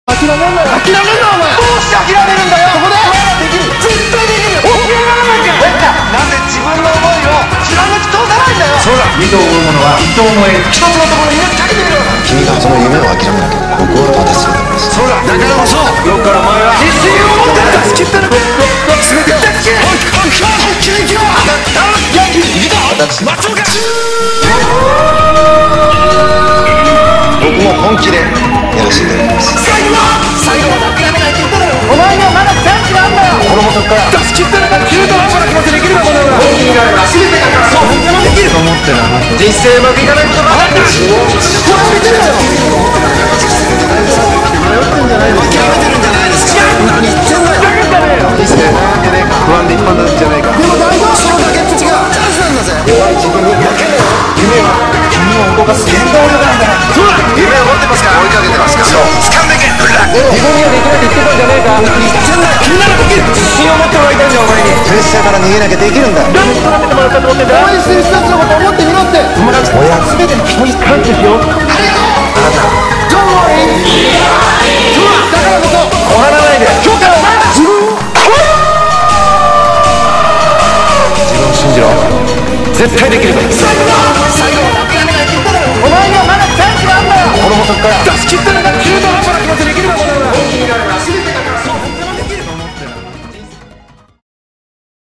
諦めんなよ。諦めんなお前。どうして諦めるんだよ。ここでできる。絶対できる。起き上がらなきゃ。なんで自分の思いを貫き通さないんだよ。 そうだ、二頭を追う者は一頭を燃える。 一つのところに命かけてみろ。 君がその夢を諦めなければ僕を渡するためです。 そうだ、だからこそどっからお前は自信を持って出し切ったら全てを出し切れ。本気で生きろ。ヤンキーいた。 私松岡。 僕も本気でやらせていただきます。 最後まで諦めないって言っただろ。お前にはまだチャンスがあんだよ。 この男から出し切ったら中途半端な気持ちできるかもだ。 本気があれば全てがそう本当もできると思ってな。人生うまくいかないことばかりだ。これ見てるだろ。迷ってんじゃないですか。諦めてるんじゃないですか。何言ってんだよ。だけじゃねえよ。人生悩んでねえか。不安で一般なんじゃねえか。でも大丈夫。その崖っぷちがチャンスなんだぜ。弱い自分に負けねえよ。夢は君を動かす原動力なんだ。そうだ。 夢を持ってますか。追いかけてますか。そう掴んでけ。 自分にはできないって言ってたんじゃねえか。何言ってんだよ。君ならできる。自信を持ってもらいたいんだよお前に。 プレッシャーから逃げなきゃできるんだ。 何となめてもらったと思ってんだ。応援してる